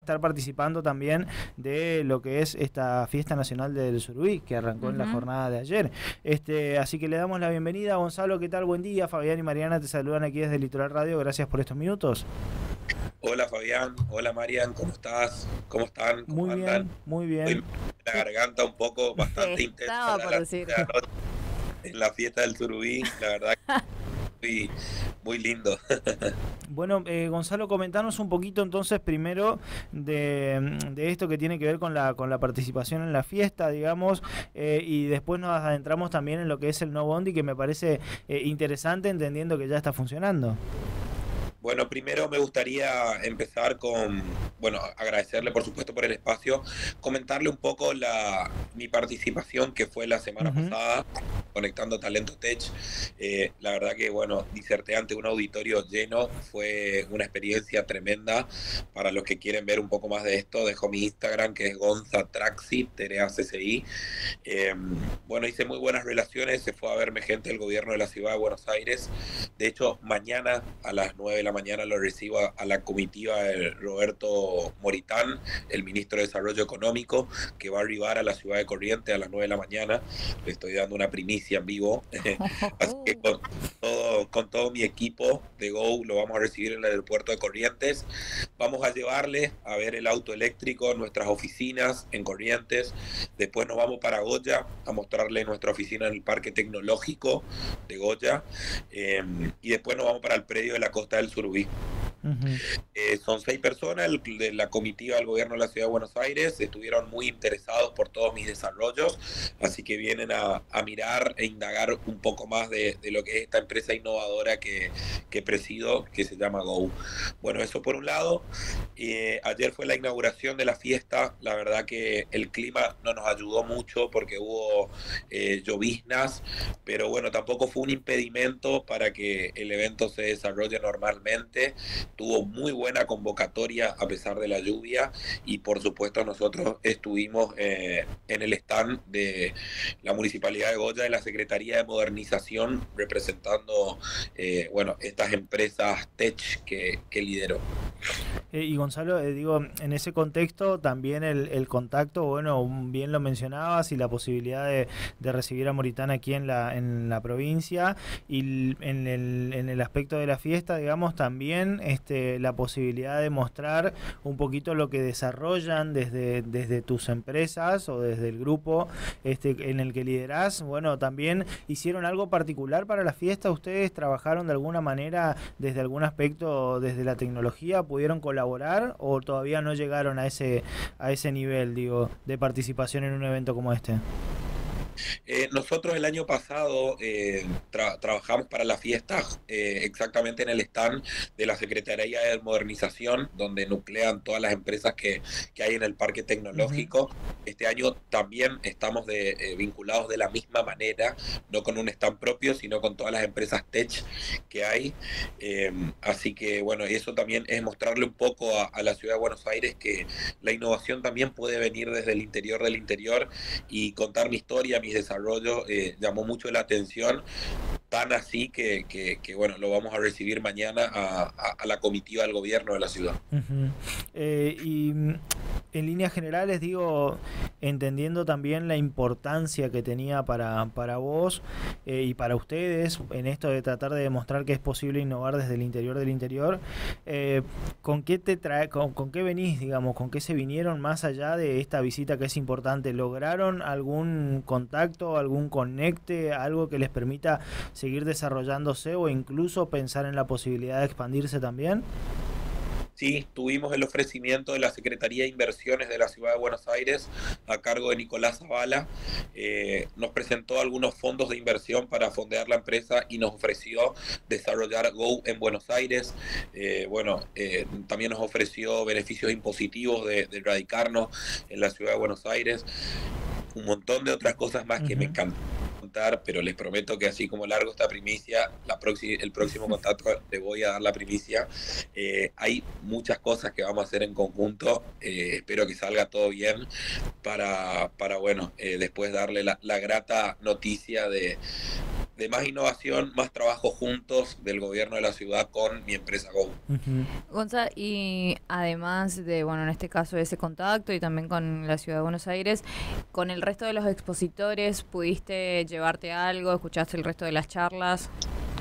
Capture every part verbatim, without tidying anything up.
estar participando también de lo que es esta Fiesta Nacional del Surubí, que arrancó uh-huh. en la jornada de ayer. Este, así que le damos la bienvenida. Gonzalo, ¿qué tal? Buen día. Fabián y Mariana te saludan aquí desde Litoral Radio. Gracias por estos minutos. Hola Fabián, hola Marian, ¿cómo estás? ¿Cómo están? ¿Cómo muy andan? bien, muy bien. Estoy la garganta un poco bastante intensa por la, decir. la noche en la fiesta del Surubí, la verdad que muy, muy lindo. Bueno, eh, Gonzalo, comentanos un poquito entonces primero de, de esto que tiene que ver con la con la participación en la fiesta, digamos, eh, y después nos adentramos también en lo que es el No Bondi, que me parece eh, interesante, entendiendo que ya está funcionando. Bueno, primero me gustaría empezar con, bueno, agradecerle por supuesto por el espacio, comentarle un poco la mi participación que fue la semana uh-huh. pasada, Conectando Talento Tech. Eh, la verdad que, bueno, diserté ante un auditorio lleno, fue una experiencia tremenda. Para los que quieren ver un poco más de esto, dejo mi Instagram, que es gonzatraxi, T R A C C I. Eh, bueno, hice muy buenas relaciones, se fue a verme gente del gobierno de la ciudad de Buenos Aires. De hecho, mañana a las nueve de la mañana lo recibo a, a la comitiva de Roberto Moritán, el ministro de Desarrollo Económico, que va a arribar a la ciudad de Corrientes a las nueve de la mañana. Le estoy dando una primicia en vivo. Así que con todo, con todo mi equipo de Go lo vamos a recibir en el aeropuerto de Corrientes. Vamos a llevarle a ver el auto eléctrico en nuestras oficinas en Corrientes. Después nos vamos para Goya a mostrarle nuestra oficina en el Parque Tecnológico de Goya. Eh, y después nos vamos para el predio de la Costa del Surubí. Uh-huh. Eh, son seis personas el, de la comitiva del gobierno de la ciudad de Buenos Aires. Estuvieron muy interesados por todos mis desarrollos, así que vienen a, a mirar e indagar un poco más de, de lo que es esta empresa innovadora que, que presido, que se llama Go. Bueno, eso por un lado. Eh, ayer fue la inauguración de la fiesta. La verdad que el clima no nos ayudó mucho porque hubo eh, lloviznas, pero bueno, tampoco fue un impedimento para que el evento se desarrolle normalmente. Tuvo muy buena convocatoria a pesar de la lluvia y por supuesto nosotros estuvimos eh, en el stand de la Municipalidad de Goya, de la Secretaría de Modernización, representando eh, bueno, estas empresas tech que, que lidero. Eh, y Gonzalo, eh, digo, en ese contexto también el, el contacto, bueno, bien lo mencionabas, y la posibilidad de, de recibir a Moritán aquí en la, en la provincia, y en el, en el aspecto de la fiesta, digamos, también este, la posibilidad de mostrar un poquito lo que desarrollan desde, desde tus empresas o desde el grupo este, en el que liderás. Bueno, también hicieron algo particular para la fiesta. ¿Ustedes trabajaron de alguna manera desde algún aspecto, desde la tecnología? ¿Pudieron colaborar o todavía no llegaron a ese, a ese nivel, digo, de participación en un evento como este? Eh, nosotros el año pasado eh, tra trabajamos para la fiesta eh, exactamente en el stand de la Secretaría de Modernización, donde nuclean todas las empresas que, que hay en el Parque Tecnológico. Uh-huh. Este año también estamos de, eh, vinculados de la misma manera, no con un stand propio, sino con todas las empresas tech que hay. Eh, así que bueno, eso también es mostrarle un poco a, a la ciudad de Buenos Aires que la innovación también puede venir desde el interior del interior, y contar mi historia, mi desarrollo eh, llamó mucho la atención, tan así que, que, que bueno, lo vamos a recibir mañana a, a, a la comitiva del gobierno de la ciudad. Uh-huh. eh, y en líneas generales, digo, entendiendo también la importancia que tenía para, para vos eh, y para ustedes en esto de tratar de demostrar que es posible innovar desde el interior del interior, eh, ¿con qué te trae, con, con qué venís, digamos, con qué se vinieron más allá de esta visita que es importante? ¿Lograron algún contacto, algún conecte, algo que les permita seguir desarrollándose o incluso pensar en la posibilidad de expandirse también? Sí, tuvimos el ofrecimiento de la Secretaría de Inversiones de la Ciudad de Buenos Aires a cargo de Nicolás Zavala. Eh, nos presentó algunos fondos de inversión para fondear la empresa y nos ofreció desarrollar Go en Buenos Aires. Eh, bueno, eh, también nos ofreció beneficios impositivos de, de radicarnos en la Ciudad de Buenos Aires. Un montón de otras cosas más uh-huh. que me encantan contar, pero les prometo que así como largo esta primicia, la el próximo contacto le voy a dar la primicia. Eh, hay muchas cosas que vamos a hacer en conjunto, eh, espero que salga todo bien para, para bueno, eh, después darle la, la grata noticia de de más innovación, más trabajo juntos del gobierno de la ciudad con mi empresa Go. Uh-huh. Gonza, y además de, bueno, en este caso de ese contacto y también con la ciudad de Buenos Aires, con el resto de los expositores, ¿pudiste llevarte algo? ¿Escuchaste el resto de las charlas?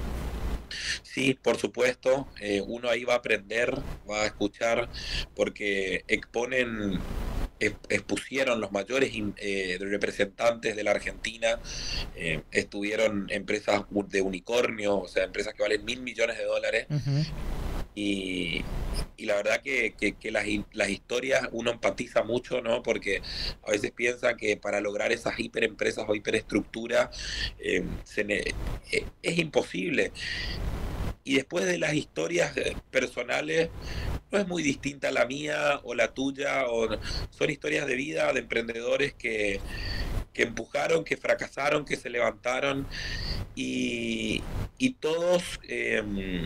Sí, por supuesto, eh, uno ahí va a aprender, va a escuchar, porque exponen, expusieron los mayores eh, representantes de la Argentina, eh, estuvieron empresas de unicornio, o sea, empresas que valen mil millones de dólares. Uh-huh. Y, y la verdad que, que, que las, las historias uno empatiza mucho, ¿no? Porque a veces piensa que para lograr esas hiperempresas o hiperestructuras eh, se ne, eh, es imposible. Y después de las historias personales, no es muy distinta la mía o la tuya, o son historias de vida de emprendedores que, que empujaron, que fracasaron, que se levantaron, y, y todos eh,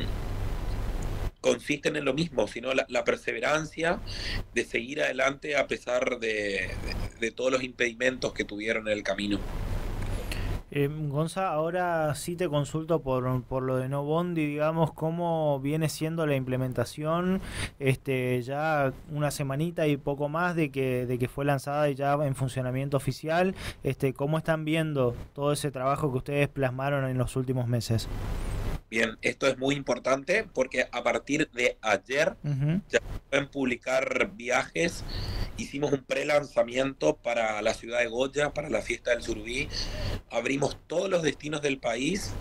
consisten en lo mismo, sino la, la perseverancia de seguir adelante a pesar de, de, de todos los impedimentos que tuvieron en el camino. Eh, Gonza, ahora sí te consulto por, por lo de No Bondi, digamos, cómo viene siendo la implementación, este, ya una semanita y poco más de que, de que fue lanzada y ya en funcionamiento oficial, este, ¿cómo están viendo todo ese trabajo que ustedes plasmaron en los últimos meses? Bien, esto es muy importante porque a partir de ayer uh-huh. ya pueden publicar viajes. Hicimos un pre-lanzamiento para la ciudad de Goya, para la fiesta del Surubí. Abrimos todos los destinos del país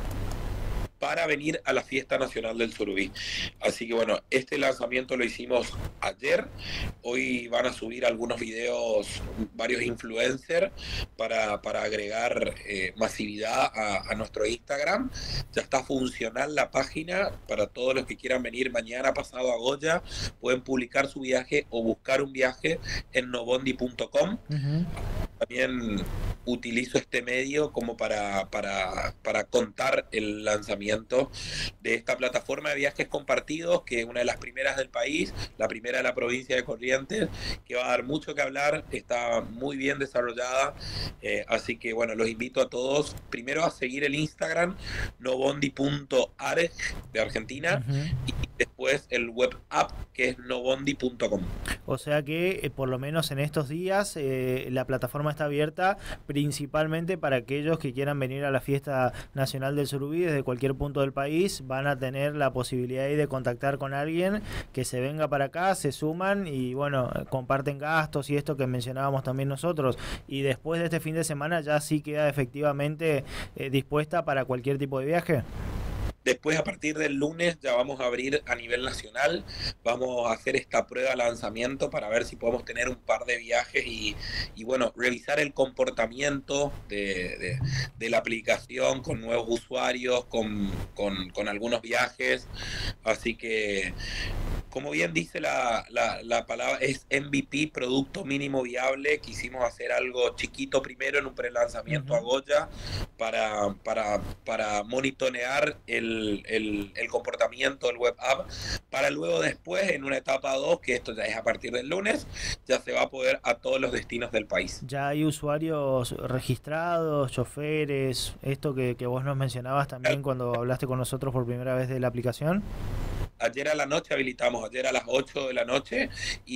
para venir a la fiesta nacional del Surubí. Así que bueno, este lanzamiento lo hicimos ayer. Hoy van a subir algunos videos, varios influencers, para, para agregar eh, masividad a, a nuestro Instagram. Ya está funcional la página para todos los que quieran venir mañana pasado a Goya. Pueden publicar su viaje o buscar un viaje en nobondi punto com. Uh-huh. También utilizo este medio como para, para, para contar el lanzamiento de esta plataforma de viajes compartidos, que es una de las primeras del país, la primera de la provincia de Corrientes, que va a dar mucho que hablar, está muy bien desarrollada, eh, así que bueno, los invito a todos primero a seguir el Instagram nobondi punto arg de Argentina. Uh-huh. Y después el web app que es nobondi punto com. O sea que eh, por lo menos en estos días eh, la plataforma está abierta principalmente para aquellos que quieran venir a la fiesta nacional del Surubí desde cualquier punto del país. Van a tener la posibilidad de contactar con alguien que se venga para acá, se suman y bueno, comparten gastos y esto que mencionábamos también nosotros, y después de este fin de semana ya sí queda efectivamente eh, dispuesta para cualquier tipo de viaje. Después, a partir del lunes, ya vamos a abrir a nivel nacional. Vamos a hacer esta prueba de lanzamiento para ver si podemos tener un par de viajes y, y bueno, revisar el comportamiento de, de, de la aplicación con nuevos usuarios, con, con, con algunos viajes. Así que, como bien dice la, la, la palabra, es M V P, Producto Mínimo Viable. Quisimos hacer algo chiquito primero en un prelanzamiento uh-huh. a Goya para, para, para monitorear el El, el, el comportamiento del web app, para luego después en una etapa dos, que esto ya es a partir del lunes, ya se va a poder a todos los destinos del país. Ya hay usuarios registrados, choferes, esto que, que vos nos mencionabas también el, cuando hablaste con nosotros por primera vez de la aplicación. Ayer a la noche habilitamos, ayer a las ocho de la noche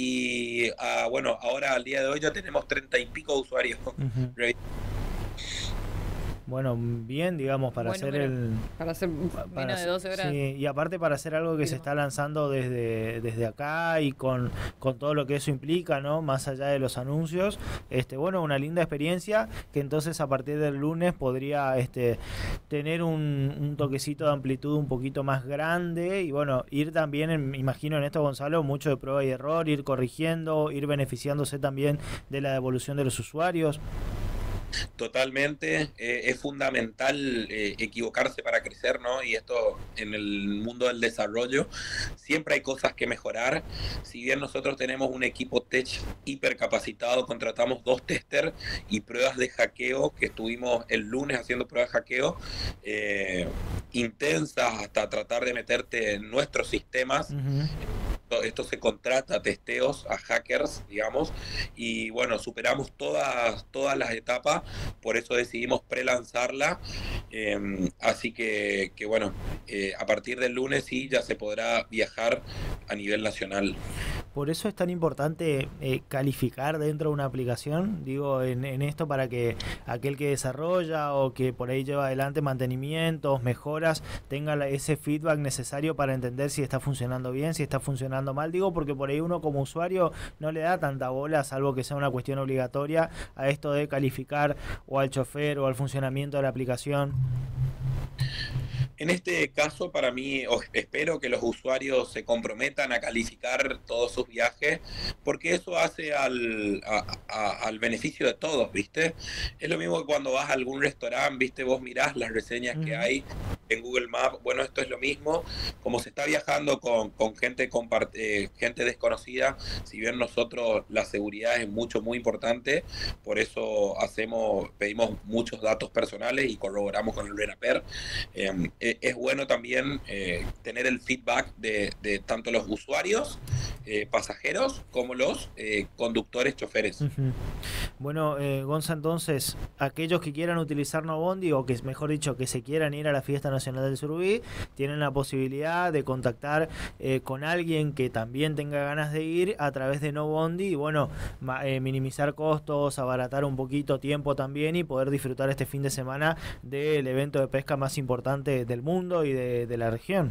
y uh, bueno, ahora al día de hoy ya tenemos treinta y pico usuarios. Uh-huh. Bueno, bien, digamos, para Buen hacer número. el... Para hacer para menos de doce horas. Sí, y aparte para hacer algo que sí, se está lanzando desde, desde acá y con, con todo lo que eso implica, ¿no? Más allá de los anuncios. Este, bueno, una linda experiencia que entonces a partir del lunes podría este, tener un, un toquecito de amplitud un poquito más grande y bueno, ir también, en, imagino en esto, Gonzalo, mucho de prueba y error, ir corrigiendo, ir beneficiándose también de la devolución de los usuarios. Totalmente, eh, es fundamental eh, equivocarse para crecer, ¿no? Y esto en el mundo del desarrollo siempre hay cosas que mejorar. Si bien nosotros tenemos un equipo tech hipercapacitado, contratamos dos testers y pruebas de hackeo, que estuvimos el lunes haciendo pruebas de hackeo eh, intensas hasta tratar de meterte en nuestros sistemas. Uh-huh. esto, esto se contrata a testeos, a hackers, digamos, y bueno, superamos todas, todas las etapas, por eso decidimos pre-lanzarla, eh, así que, que bueno, eh, a partir del lunes sí ya se podrá viajar a nivel nacional. Por eso es tan importante eh, calificar dentro de una aplicación, digo, en, en esto para que aquel que desarrolla o que por ahí lleva adelante mantenimientos, mejoras, tenga la, ese feedback necesario para entender si está funcionando bien, si está funcionando mal. Digo, porque por ahí uno como usuario no le da tanta bola, salvo que sea una cuestión obligatoria, a esto de calificar o al chofer o al funcionamiento de la aplicación. En este caso, para mí, espero que los usuarios se comprometan a calificar todos sus viajes, porque eso hace al, a, a, al beneficio de todos, ¿viste? Es lo mismo que cuando vas a algún restaurante, ¿viste? Vos mirás las reseñas uh-huh. que hay en Google Maps. Bueno, esto es lo mismo. Como se está viajando con, con gente, compart- eh, gente desconocida, si bien nosotros la seguridad es mucho, muy importante, por eso hacemos, pedimos muchos datos personales y corroboramos con el RENAPER. Eh, es bueno también eh, tener el feedback de, de tanto los usuarios, eh, pasajeros, como los eh, conductores, choferes. Uh-huh. Bueno, eh, Gonza, entonces, aquellos que quieran utilizar Nobondi, o que mejor dicho, que se quieran ir a la Fiesta Nacional del Surubí, tienen la posibilidad de contactar eh, con alguien que también tenga ganas de ir a través de Nobondi y bueno, ma, eh, minimizar costos, abaratar un poquito tiempo también y poder disfrutar este fin de semana del evento de pesca más importante del mundo y de, de la región.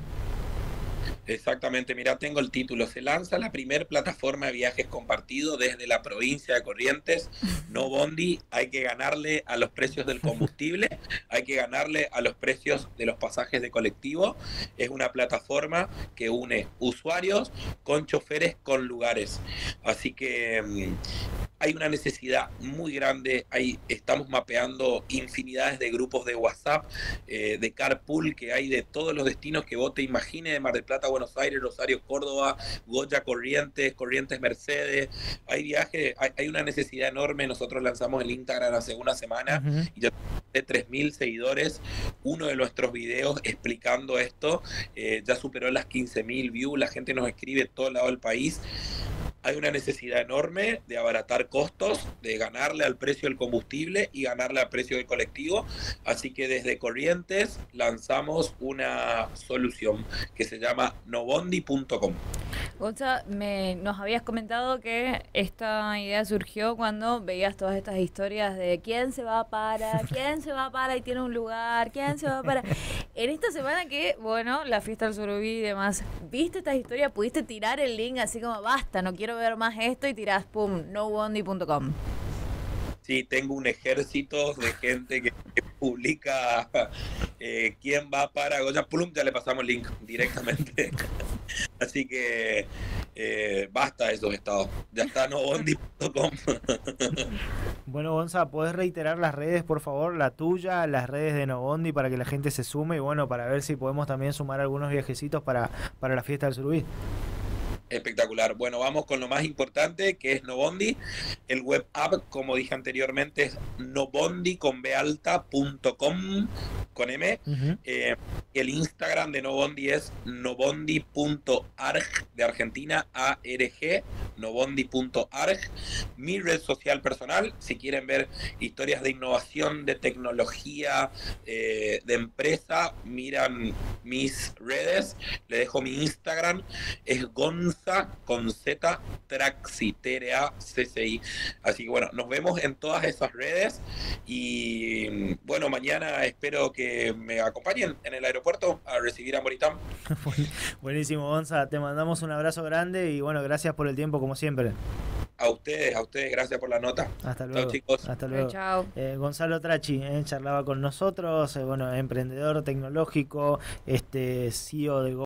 Exactamente, mira, tengo el título. Se lanza la primer plataforma de viajes compartido desde la provincia de Corrientes. Nobondi, hay que ganarle a los precios del combustible, hay que ganarle a los precios de los pasajes de colectivo. Es una plataforma que une usuarios con choferes con lugares. Así que um, hay una necesidad muy grande. Hay, estamos mapeando infinidades de grupos de WhatsApp, eh, de carpool que hay de todos los destinos que vos te imagines, de Mar del Plata, Buenos Aires, Rosario, Córdoba, Goya, Corrientes, Corrientes, Mercedes. Hay viajes, hay, hay una necesidad enorme. Nosotros lanzamos el Instagram hace una semana uh-huh. y ya de tres mil seguidores. Uno de nuestros videos explicando esto eh, ya superó las quince mil views. La gente nos escribe de todo lado del país. Hay una necesidad enorme de abaratar costos, de ganarle al precio del combustible y ganarle al precio del colectivo. Así que desde Corrientes lanzamos una solución que se llama nobondi punto com. Gonza, me, nos habías comentado que esta idea surgió cuando veías todas estas historias de quién se va para, quién se va para y tiene un lugar, quién se va para. En esta semana que, bueno, la fiesta del Surubí y demás, ¿viste estas historias? ¿Pudiste tirar el link así como basta, no quiero ver más esto y tirás, pum, nobondi punto com? Sí, tengo un ejército de gente que, que publica eh, quién va para Goya, plum, ya le pasamos el link directamente. Así que eh, basta de esos estados. Ya está nobondi punto com. Bueno, Gonza, ¿podés reiterar las redes, por favor? La tuya, las redes de Nobondi para que la gente se sume y bueno, para ver si podemos también sumar algunos viajecitos para, para la fiesta del Surubí. Espectacular. Bueno, vamos con lo más importante, que es Nobondi. El web app, como dije anteriormente, es nobondi con b alta punto com con M. Uh-huh. Eh, el Instagram de Nobondi es nobondi punto arg de Argentina, A R G, nobondi punto arg. Mi red social personal, si quieren ver historias de innovación, de tecnología, eh, de empresa, miran mis redes. Le dejo mi Instagram, es Gonza con Z Traxi, T R A C C I. Así que bueno, nos vemos en todas esas redes y bueno, mañana espero que me acompañen en el aeropuerto a recibir a Moritán. Buenísimo, Gonza, te mandamos un abrazo grande y bueno, gracias por el tiempo como siempre. A ustedes, a ustedes, gracias por la nota. Hasta luego. Chao, chicos. Hasta luego. Chao. Eh, Gonzalo Trachi eh, charlaba con nosotros, eh, bueno, emprendedor tecnológico, este C E O de